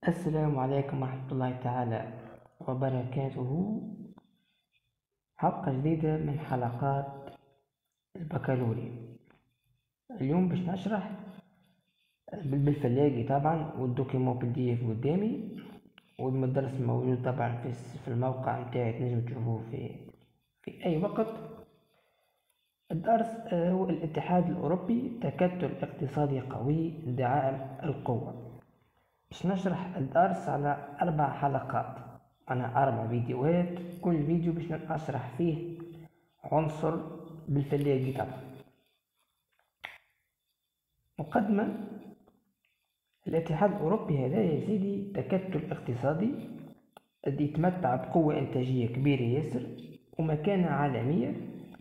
السلام عليكم ورحمة الله تعالى وبركاته. حلقة جديدة من حلقات البكالوريا. اليوم باش نشرح بالفلاقي طبعا، والدوكيمون PDF قدامي، والمدرس موجود طبعا في الموقع متاعي، تنجم تشوفوه في أي وقت. الدرس هو الاتحاد الأوروبي، تكتل اقتصادي قوي، دعائم القوة. باش نشرح الدرس على 4 حلقات، أنا 4 فيديوهات، كل فيديو باش نشرح فيه عنصر بالفلاقي طبعا. مقدمة: الاتحاد الأوروبي هذا يا سيدي تكتل اقتصادي يتمتع بقوة إنتاجية كبيرة ياسر ومكانة عالمية.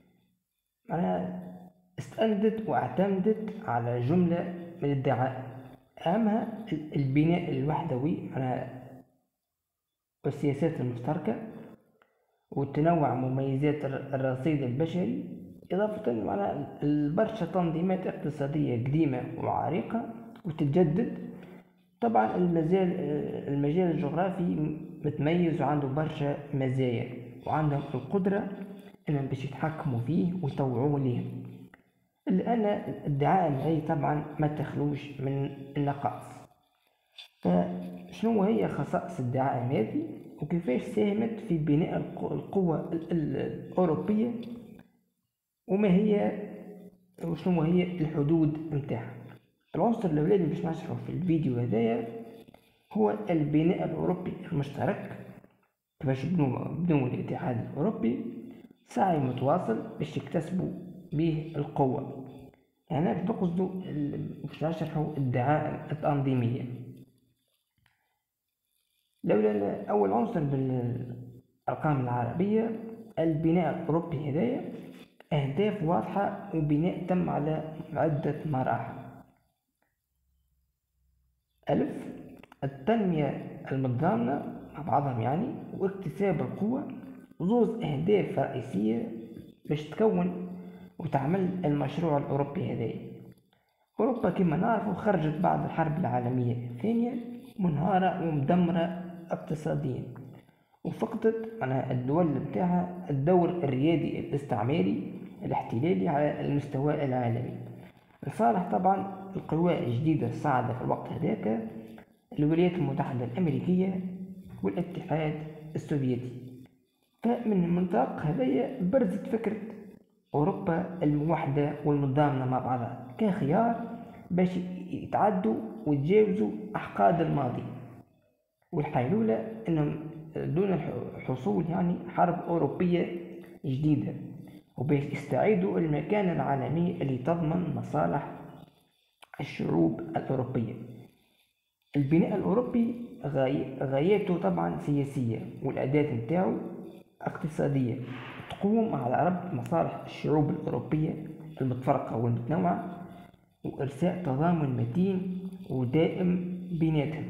استندت واعتمدت على جملة من الدعائم، أهمها البناء الوحدوي والسياسات المشتركة، وتنوع مميزات الرصيد البشري، إضافة على برشا تنظيمات اقتصادية قديمة وعريقة وتتجدد. طبعا المجال الجغرافي متميز وعنده برشا مزايا، وعندهم القدرة انهم باش يتحكموا فيه ويطوعوه ليه، لأن الدعائم هي طبعا ما تخلوش من النقائص. فشنو هي خصائص الدعائم هذه وكيفاش ساهمت في بناء القوة الأوروبية، وشنو هي الحدود متاعها؟ العنصر الأولاني باش نشرحه في الفيديو هذايا هو البناء الأوروبي المشترك. كيفاش بنوا الاتحاد الأوروبي؟ سعي متواصل باش يكتسبوا به القوة. هنا باش نقصدوا باش نشرحوا الدعائم التنظيمية. لولا أول عنصر بالأرقام العربية، البناء الأوروبي هذايا أهداف واضحة وبناء تم على عدة مراحل. ألف: التنمية المتضامنة مع بعضهم واكتساب القوة، وزوز أهداف رئيسية باش تكون وتعمل المشروع الأوروبي هذايا. أوروبا كما نعرفوا خرجت بعد الحرب العالمية الثانية منهارة ومدمرة اقتصاديا، وفقدت الدول متاعها الدور الريادي الاستعماري الاحتلالي على المستوى العالمي، لصالح طبعا القوى الجديدة الصاعدة في الوقت هذاك، الولايات المتحدة الأمريكية والاتحاد السوفيتي. فمن المنطلق هذايا برزت فكرة أوروبا الموحدة والمتضامنة مع بعضها كخيار باش يتعدوا ويتجاوزوا أحقاد الماضي، والحيلولة أنهم دون الحصول حرب أوروبية جديدة، وباش يستعيدوا المكانة العالمية اللي تضمن مصالح الشعوب الأوروبية. البناء الأوروبي غايته طبعا سياسية، والأداة متاعه اقتصادية تقوم على ربط مصالح الشعوب الأوروبية المتفرقة والمتنوعة وإرساء تضامن متين ودائم بيناتهم.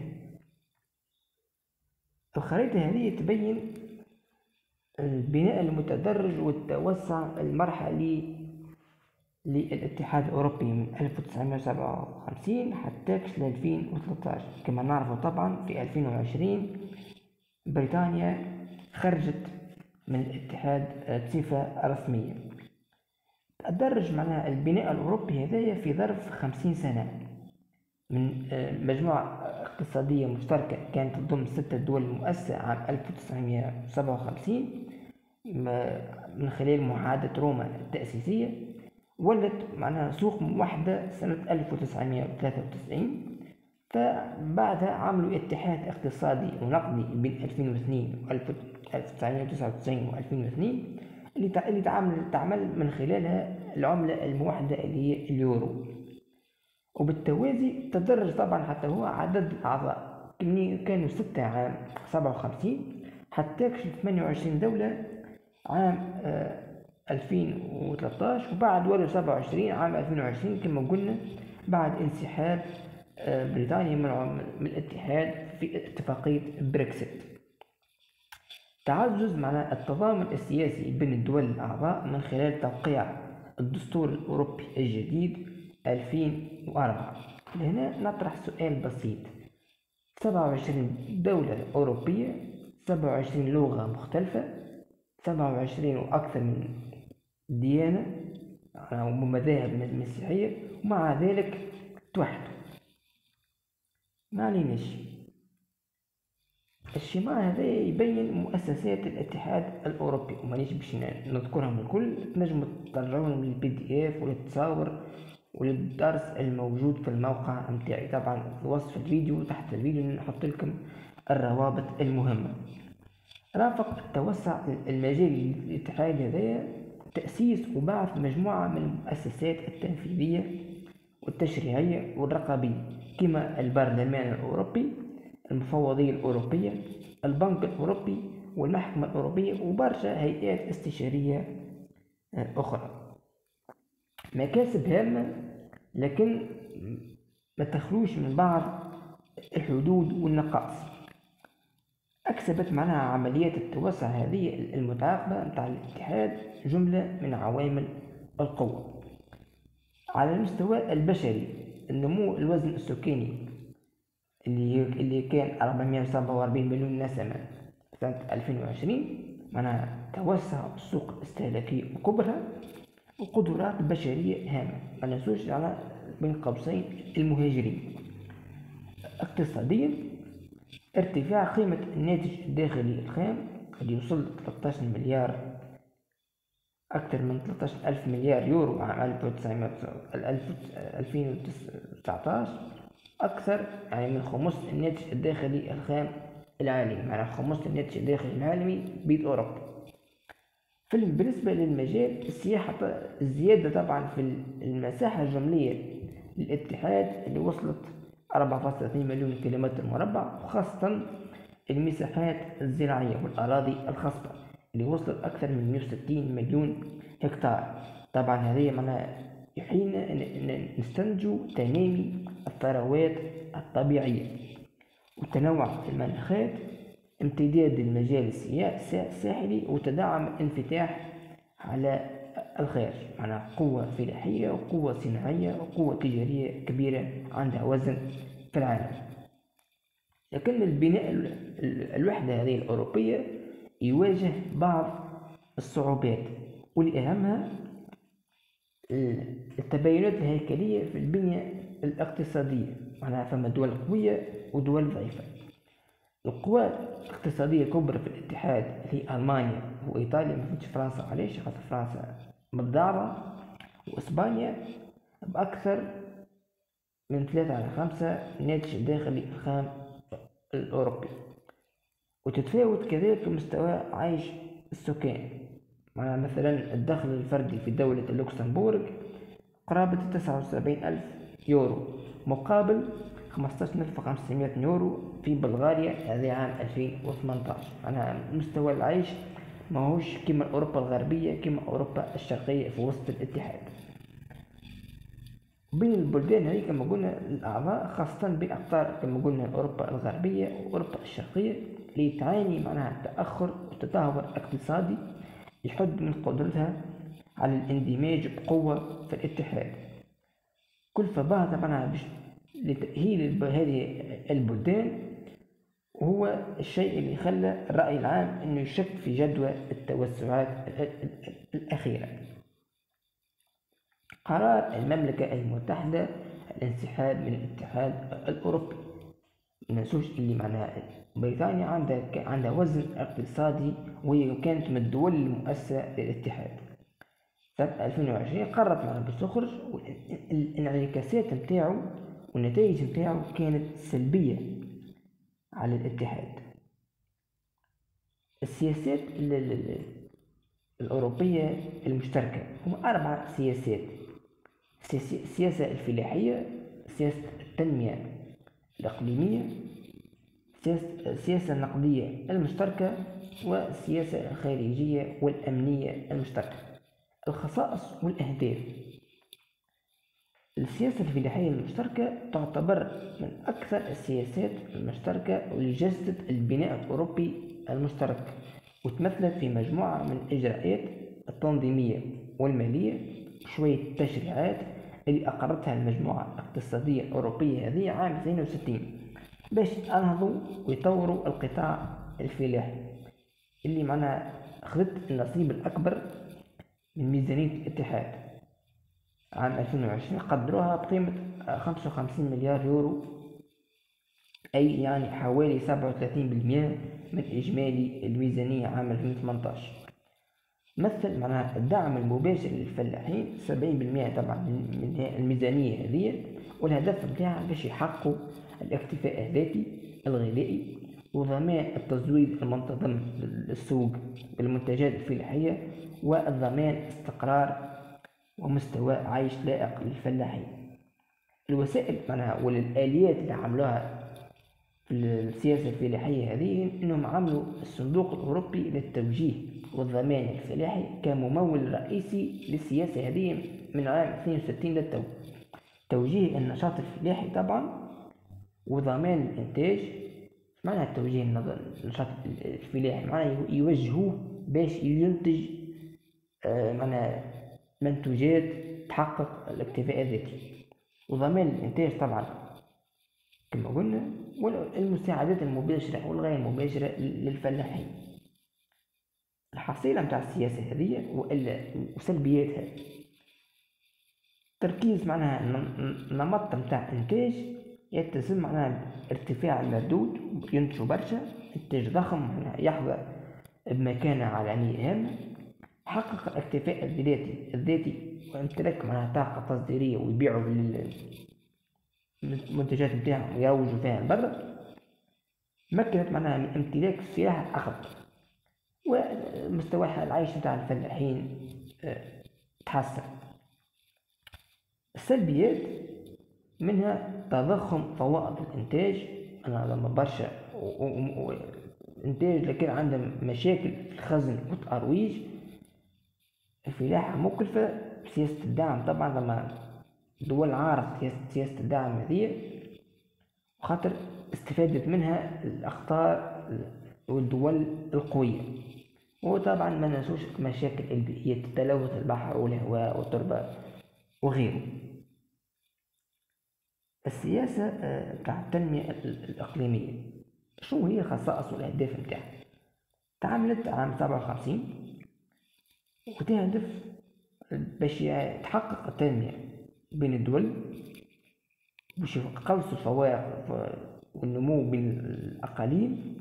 الخريطة هذه تبين البناء المتدرج والتوسع المرحلي للاتحاد الأوروبي من 1957 حتى 2013. كما نعرف طبعا في 2020 بريطانيا خرجت من الاتحاد بصفة رسمية. تدرج البناء الأوروبي هذايا في ظرف 50 سنة من مجموعة اقتصادية مشتركة كانت تضم 6 دول مؤسسة عام 1957 من خلال معاهدة روما التأسيسية، ولت سوق موحدة سنة 1993. فبعدها عملوا اتحاد اقتصادي ونقدي بين 2002 و 1999 و 2002 اللي تعمل من خلالها العملة الموحدة اللي هي اليورو. وبالتوازي تدرج طبعا حتى هو عدد الأعضاء، كانوا 6 عام 57 حتى كشف 28 دولة عام 2013، وبعد ولو 27 عام 2020 كما قلنا بعد انسحاب بريطانيا من الاتحاد في اتفاقية بريكسيت. تعزز التضامن السياسي بين الدول الأعضاء من خلال توقيع الدستور الأوروبي الجديد 2004. لهنا نطرح سؤال بسيط: 27 دولة أوروبية، 27 لغة مختلفة، 27 وأكثر من ديانة أو مذاهب مسيحية، ومع ذلك توحدوا. ما عليناش. الشماع هذا يبين مؤسسات الاتحاد الأوروبي، ومانيش باش نذكرهم الكل، تنجموا ترجعوهم للPDF وللتصاور وللدرس الموجود في الموقع متاعي. طبعا في وصف الفيديو تحت الفيديو نحط لكم الروابط المهمة. رافق التوسع المجال الاتحاد هذا تأسيس وبعث مجموعة من المؤسسات التنفيذية والتشريعية والرقابية، كما البرلمان الأوروبي، المفوضية الأوروبية، البنك الأوروبي، والمحكمة الأوروبية، وبرشا هيئات استشارية أخرى. مكاسب هامة، لكن ما تخلوش من بعض الحدود والنقائص. أكسبت معناها عمليات التوسع هذه المتعاقبة متاع الاتحاد جملة من عوامل القوة. على المستوى البشري، النمو الوزن السكاني اللي كان 447 مليون نسمة سنة 2020، معناها توسع السوق الاستهلاكية الكبرى وقدرات بشرية هامة. ما ننسوش على بين قوسين المهاجرين. اقتصاديا، ارتفاع قيمة الناتج الداخلي الخام اللي وصل 13 مليار، أكثر من 13 ألف مليار يورو عام 2019، أكثر يعني من خمس الناتج الداخلي الخام العالمي، معناها خمس الناتج الداخلي العالمي بيد أوروبا. بالنسبة للمجال السياحة، الزيادة طبعا في المساحة الجملية للاتحاد اللي وصلت 4.2 مليون كيلومتر مربع، وخاصة المساحات الزراعية والأراضي الخصبة اللي وصلت أكثر من 160 مليون هكتار. طبعا هذه معناها يحين نستنتجوا تنامي الثروات الطبيعية وتنوع المناخات، امتداد المجال الساحلي، وتدعم الانفتاح على الخارج، معناها قوة فلاحية وقوة صناعية وقوة تجارية كبيرة عندها وزن في العالم. لكن البناء الوحدة هذه الأوروبية يواجه بعض الصعوبات، والأهمها التباينات الهيكلية في البنية الاقتصادية، معناها فما دول قوية ودول ضعيفة. القوى الاقتصادية الكبرى في الاتحاد هي ألمانيا وإيطاليا، ما فيش فرنسا. علاش؟ خاطر فرنسا متضاربة، وإسبانيا بأكثر من 3/5 ناتج الداخلي الخام الأوروبي. وتتفاوت كذلك مستوى عيش السكان، مع مثلا الدخل الفردي في دولة اللوكسمبورغ قرابة 79 ألف يورو، مقابل 15,500 يورو في بلغاريا هذا عام 2018. معناها مستوى العيش ماهوش كما أوروبا الغربية كما أوروبا الشرقية في وسط الاتحاد. بين البلدان هذه كما قلنا الأعضاء، خاصة بين أقطار كما قلنا أوروبا الغربية وأوروبا الشرقية، اللي تعاني معناها تأخر وتدهور اقتصادي يحد من قدرتها على الاندماج بقوة في الاتحاد. كلفة باهظة معناها لتأهيل هذه البلدان، وهو الشيء اللي خلى الرأي العام أنه يشك في جدوى التوسعات الأخيرة. قرار المملكة المتحدة الانسحاب من الاتحاد الأوروبي. مننسوش اللي معناها بريطانيا عندها وزن اقتصادي، وهي كانت من الدول المؤسسة للاتحاد. سنة 2020 قررت معناها باش تخرج، والانعكاسات متاعو والنتائج متاعو كانت سلبية على الاتحاد. السياسات الأوروبية المشتركة هم 4 سياسات: السياسة الفلاحية، سياسة التنمية الإقليمية، السياسة النقدية المشتركة، والسياسة الخارجية والأمنية المشتركة. الخصائص والأهداف: السياسة الفلاحية المشتركة تعتبر من أكثر السياسات المشتركة، واللي جسدت البناء الأوروبي المشترك، وتمثلت في مجموعة من الإجراءات التنظيمية والمالية وشوية تشريعات اللي أقرتها المجموعة الاقتصادية الأوروبية هذه عام 62. باش ينهضوا ويطوروا القطاع الفلاحي اللي معنا أخذت النصيب الأكبر من ميزانية الاتحاد. عام 2020 قدروها بقيمة 55 مليار يورو، أي يعني حوالي 37% من إجمالي الميزانية عام 2018. مثل معناها الدعم المباشر للفلاحين 70% طبعا من الميزانية هذه، والهدف متاعها باش يحققوا الاكتفاء الذاتي الغذائي وضمان التزويد المنتظم للسوق بالمنتجات الفلاحية وضمان استقرار ومستوى عيش لائق للفلاحين. الوسائل معناها والآليات اللي عملوها في السياسة الفلاحية هذه إنهم عملوا الصندوق الأوروبي للتوجيه والضمان الفلاحي كممول رئيسي للسياسة هذه من عام 62 للتو. توجيه النشاط الفلاحي طبعا وضمان الإنتاج. معناها توجيه النشاط الفلاحي معناها يوجهوه باش ينتج معناها منتوجات تحقق الاكتفاء الذاتي، وضمان الإنتاج طبعا كما قلنا، والمساعدات المباشرة والغير المباشرة للفلاحين. الحصيلة متاع السياسة هذه وسلبياتها تركيز معناها نمط متاع إنتاج يتسم معناها ارتفاع المردود، ينتجوا برشا إنتاج ضخم يحظى بمكانة عالمية هامة، حقق الاكتفاء الذاتي وامتلاك معناها طاقة تصديرية ويبيعوا المنتجات نتاعهم ويروجوا فيها لبرا، مكنت معناها من امتلاك السلاح الأخضر، ومستوى العيش نتاع الفلاحين تحسن. السلبيات منها تضخم فوائد الإنتاج، أنا لما برشا إنتاج لكن عندهم مشاكل في الخزن والترويج، الفلاحة مكلفة بسياسة الدعم طبعا لما دول عارض سياسة الدعم هذه، وخاطر استفادت منها الأخطار والدول القوية. وطبعا ما ننسوش مشاكل البيئية، تلوث البحر والهواء والتربة وغيره. السياسة تاع التنمية الإقليمية شو هي خصائص والأهداف متاعها؟ تعاملت عام 57 وتهدف باش تحقق التنمية بين الدول، باش يقلصوا الفوارق والنمو بين الأقاليم.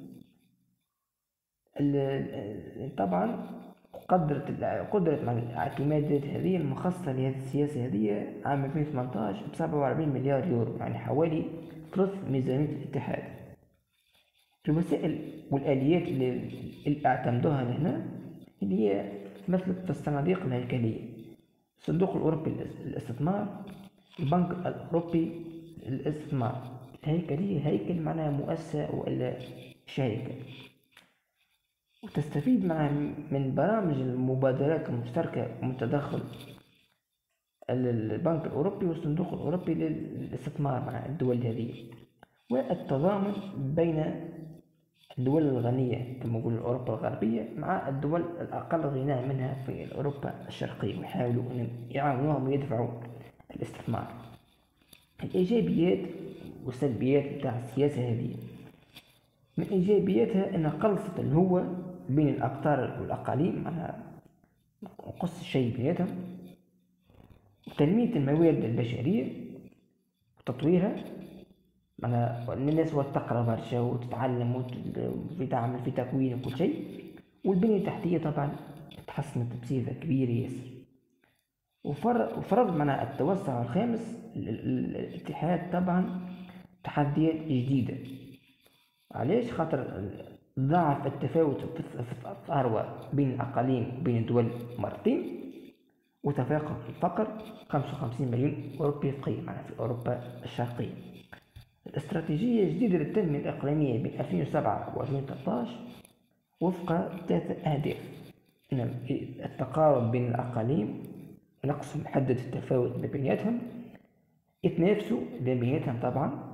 طبعا قدرت مع الاعتمادات هذه المخصصة لهذه السياسة هذه عام 2018 ب47 مليار يورو، يعني حوالي ثلث ميزانية الاتحاد. الوسائل والآليات اللي اعتمدوها هنا اللي هي مثل في الصناديق الهيكلية، الصندوق الأوروبي للاستثمار، البنك الأوروبي للاستثمار. الهيكلية هيكل معناها مؤسسة ولا شركة، وتستفيد من برامج المبادرات المشتركة ومن تدخل البنك الأوروبي والصندوق الأوروبي للاستثمار مع الدول هذه، والتضامن بين الدول الغنية كما نقول أوروبا الغربية مع الدول الأقل غناء منها في أوروبا الشرقية، ويحاولوا أن يعاونوهم ويدفعوا الاستثمار. الإيجابيات والسلبيات بتاع السياسة هذه: من إيجابياتها أن قلصت الهوة بين الأقطار والأقاليم، معناها قص الشيء بيناتهم، وتنمية الموارد البشرية وتطويرها، معناها الناس تقرا برشا وتتعلم وتعمل في تكوين وكل شيء، والبنية التحتية طبعا تحسنت بصفة كبيرة ياسر. وفرض معناها التوسع الخامس الاتحاد طبعا تحديات جديدة. علاش؟ خاطر ضعف التفاوت في الثروة بين الأقاليم وبين الدول مرتين، وتفاقم الفقر 55 مليون أوروبي فقير معنا في أوروبا الشرقية. الاستراتيجية الجديدة للتنمية الإقليمية بين 2007 و 2013 وفق 3 أهداف: التقارب بين الأقاليم، نقص محدد التفاوت ما بيناتهم، يتنافسوا بيناتهم طبعا،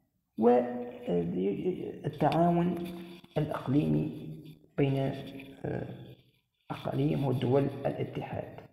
والتعاون الإقليمي بين أقاليم ودول الاتحاد.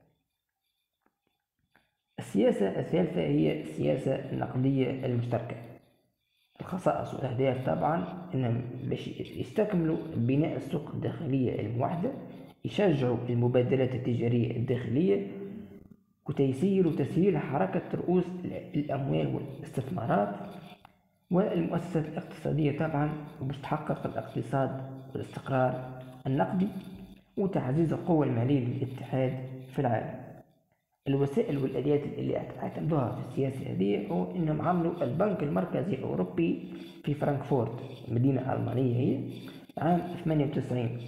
السياسة الثالثة هي السياسة النقدية المشتركة. الخصائص والأهداف طبعا إنهم باش يستكملوا بناء السوق الداخلية الموحدة، يشجعوا المبادلات التجارية الداخلية، وتيسير وتسهيل حركة رؤوس الأموال والاستثمارات والمؤسسات الاقتصادية طبعا، وباش تحقق الاقتصاد والاستقرار النقدي وتعزيز القوة المالية للاتحاد في العالم. الوسائل والآليات اللي اعتمدوها في السياسة هذه هو إنهم عملوا البنك المركزي الأوروبي في فرانكفورت، مدينة ألمانية هي، عام 98،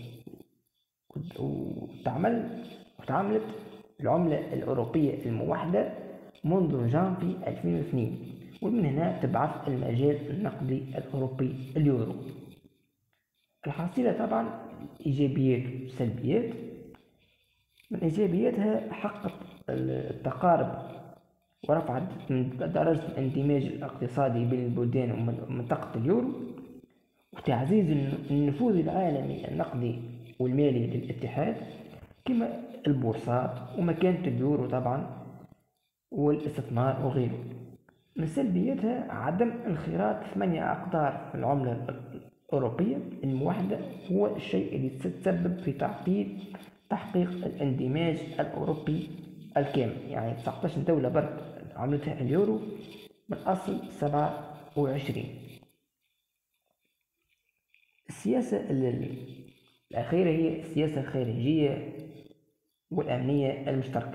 وتعاملت العملة الأوروبية الموحدة منذ جانفي 2002، ومن هنا تبعث المجال النقدي الأوروبي اليورو. الحصيلة طبعا إيجابيات وسلبيات. من إيجابياتها حققت التقارب ورفعت من درجة الاندماج الاقتصادي بين البلدان ومنطقة اليورو، وتعزيز النفوذ العالمي النقدي والمالي للاتحاد كما البورصات ومكانة اليورو طبعا والاستثمار وغيره. من سلبياتها عدم انخراط 8 أقطار في العملة الأوروبية الموحدة، هو الشيء اللي تسبب في تعطيل تحقيق الاندماج الأوروبي الكامل. يعني 19 دولة برك عملتها اليورو من أصل 27. السياسة الأخيرة هي السياسة الخارجية والأمنية المشتركة.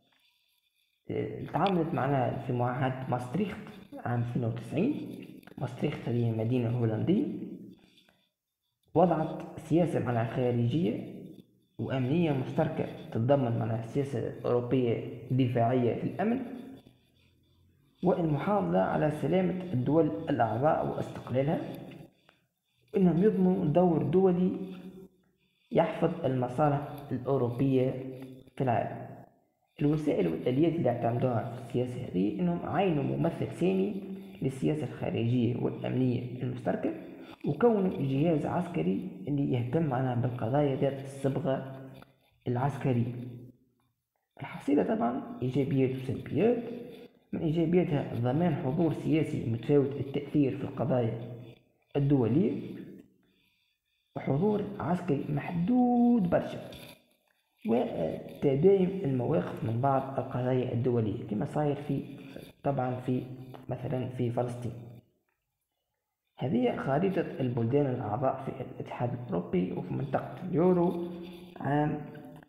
تعاملت معنا في معاهدة ماستريخت عام 92. ماستريخت هذه مدينة هولندية، وضعت سياسة معناها خارجية وأمنية مشتركة تتضمن معناها سياسة أوروبية دفاعية في الأمن والمحافظة على سلامة الدول الأعضاء واستقلالها، وإنهم يضمنوا دور دولي يحفظ المصالح الأوروبية في العالم. الوسائل والآليات اللي اعتمدوها في السياسة هذه إنهم عينوا ممثل ثاني للسياسة الخارجية والأمنية المشتركة، وكونوا جهاز عسكري اللي يهتم معنا بالقضايا ذات الصبغة العسكرية. الحصيلة طبعا إيجابيات وسلبيات. من إيجابياتها ضمان حضور سياسي متفاوت التأثير في القضايا الدولية، وحضور عسكري محدود برشا، وتدايم المواقف من بعض القضايا الدولية كما صاير طبعا مثلا في فلسطين. هذه خريطة البلدان الأعضاء في الاتحاد الأوروبي وفي منطقة اليورو عام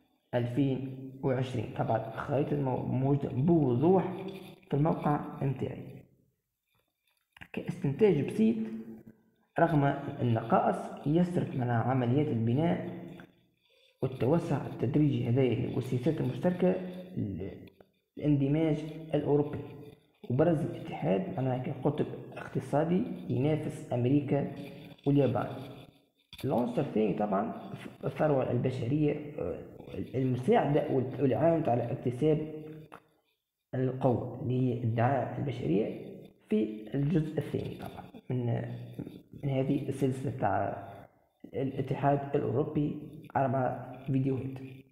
2020. طبعا الخريطة موجودة بوضوح في الموقع متاعي. كاستنتاج بسيط، رغم النقائص يسرت منها عمليات البناء والتوسع التدريجي هذه والسياسات المشتركة الاندماج الأوروبي، وبرز الاتحاد معناها كقطب اقتصادي ينافس أمريكا واليابان. العنصر الثاني طبعا الثروة البشرية المساعدة والعامة على اكتساب القوة اللي هي الدعاية البشرية في الجزء الثاني طبعا من هذه السلسلة تاع الاتحاد الأوروبي 4 فيديوهات.